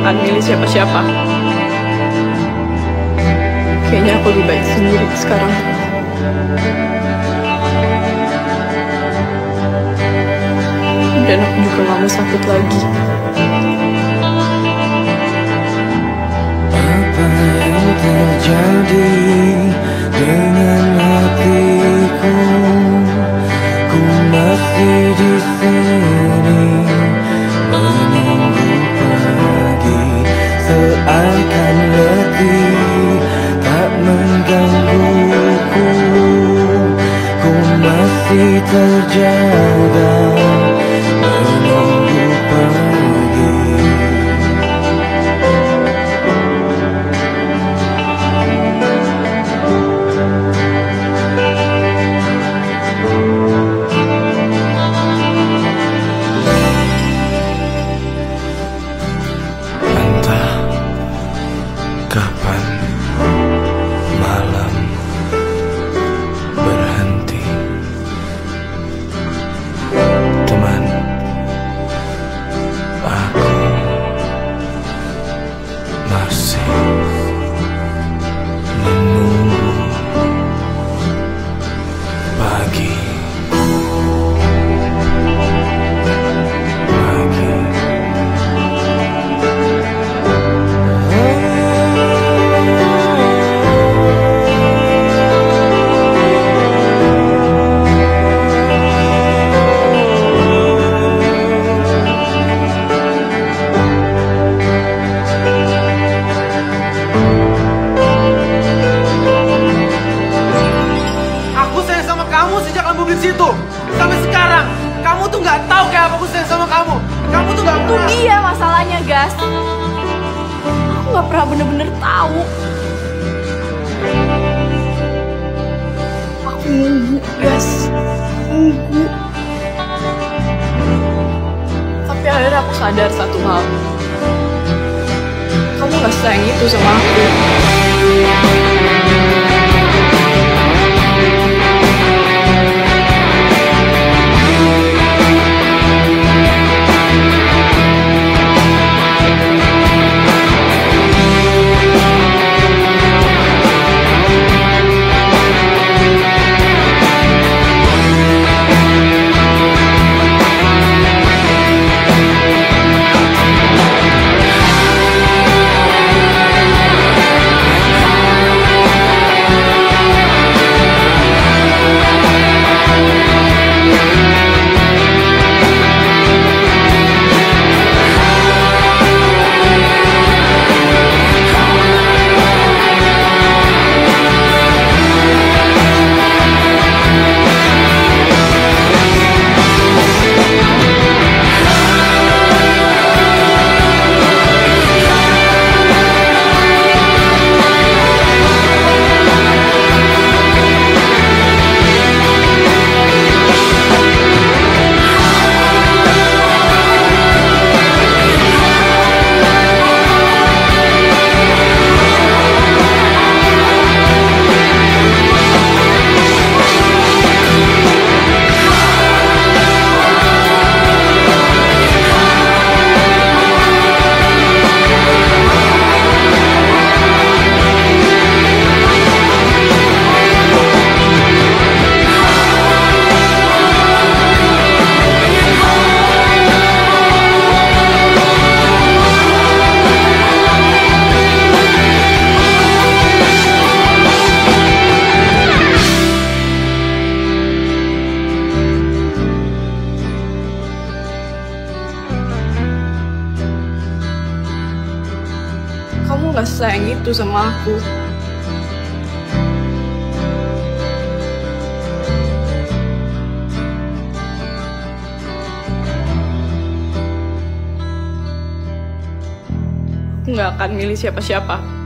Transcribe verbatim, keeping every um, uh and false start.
akan milih siapa-siapa. Kayaknya aku lebih baik sendiri sekarang. Dan aku juga gak mau sakit lagi. Apa yang terjadi dengan hatiku? Ku masih di sini menunggu pagi, seakan letih tak menggangguku. Ku masih terjaga menunggu pagi. Entah kapan malam berhenti, teman, aku masih menunggu pagi. Pagi. Aku sayang sama kamu sejak kamu beli situ sampai sekarang. Kamu tuh nggak tahu kayak apa aku sayang sama kamu. Kamu tuh nggak Itu pernah. dia masalahnya, Gas. Aku gak pernah bener-bener tahu. Aku nunggu, Gas. Nunggu. Tapi akhirnya aku sadar satu hal. Kamu gak sayang itu sama aku. Kamu gak sayang itu sama aku. Aku gak akan milih siapa-siapa.